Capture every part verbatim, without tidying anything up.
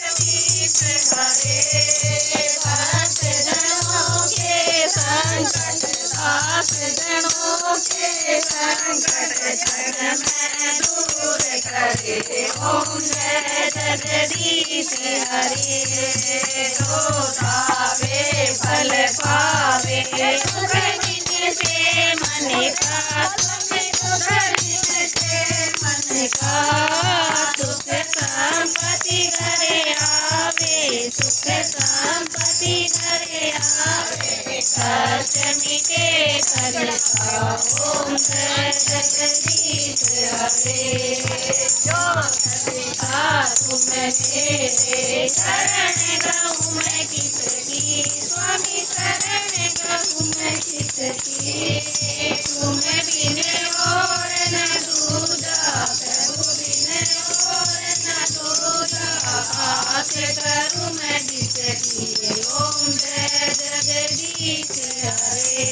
जनों के संकट जग में दूर करे। ओम जय जगदीश हरे। जो धावे फल पावे सुख दिन से मन का। सुख दिन से मन का सुख संपत्ति घरे आवे। सुख संपत्ति घरे आवे। कष्ट मिटे कर ओम जय जगदीश हरे। जो सदा तुम तेरे शरण गहूँ मैं किसकी। स्वामी शरण गहूँ मैं किसकी। तुम बिन और न दूजा। प्रभु बिन और न दूजा। आस करूँ मैं जिसकी। ओम जय जगदीश हरे।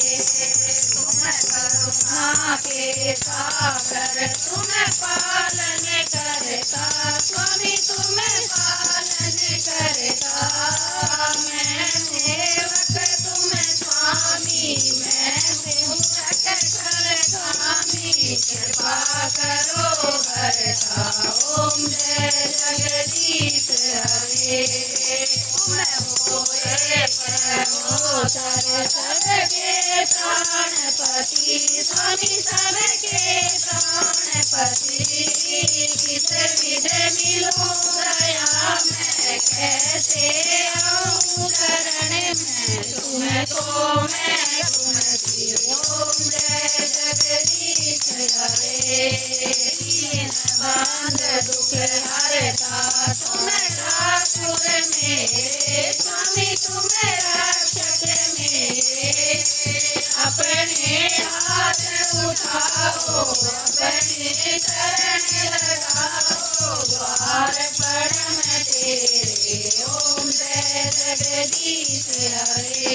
करुणा के सागर तुम पालन करता। स्वामी तुम पालन करता। मैं सेवक तुम स्वामी। मैं सेवक स्वामी। कृपा करो भरता। ओम जय जगदीश हरे। तुम होए परमोत्तर सबके प्राणपति। स्वामी सबके प्राणपति। किस विध मिलूं दया मैं कैसे आऊं शरण में। तुम तो मैं तुम थी। ओम जय जगदीश हरे। दीन बंद दुख हरता तुम ठाकुर मेरे। स्वामी तुम रक्षक मेरे। अपने हाथ उठाओ अपने शरण लगाओ। द्वार परम तेरे। ओम जय जगदीश हरे।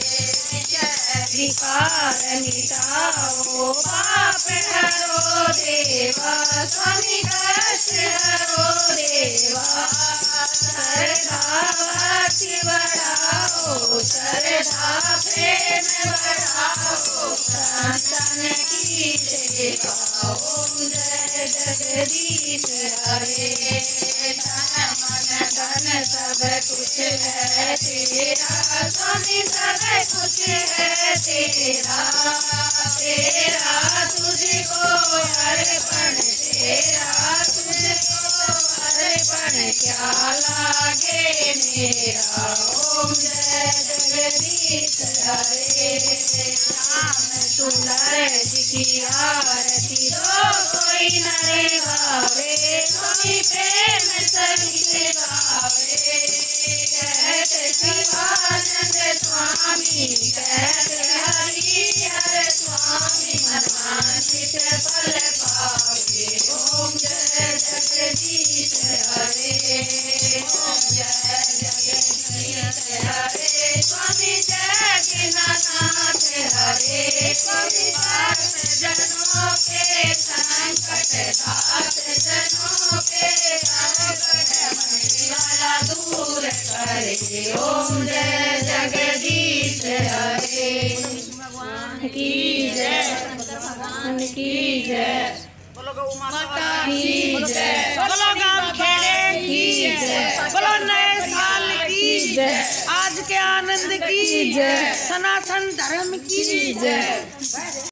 विकार मिटाओ पाप हरो देवा। स्वामी कष्ट हरो देवा। श्रद्धा भक्ति बढ़ाओ। श्रद्धा प्रेम बढ़ाओ। संतन की सेवा। ओम जय जगदीश हरे। तन मन धन सब कुछ है तेरा। स्वामी सब कुछ है तेरा। तेरा तुझको अर्पण। तेरा तुझको अर्पण क्या लागे मेरा। ओम जय जगदीश हरे। राम सुंदर जी की आरती दो कोई नरे गावे। स्वामी प्रेम सभी से गावे। कहते शिवानंद स्वामी कहते हरि हर स्वामी। मनवांछित फल पावे। ओम जय जगदीश हरे। ओम जय जगदीश हरे। स्वामी जय दीनानाथ हरे। स्वामी दास जनों के संकट। दास जनों के संकट वाला दूर करे। ओम जय जगदीश हरे। भगवान की जय। भगवान की जय। माता की जय। बोलो गांव खेड़े की जय। बोलो नए साल की जय। आज के आनंद की जय। सनातन धर्म की जय।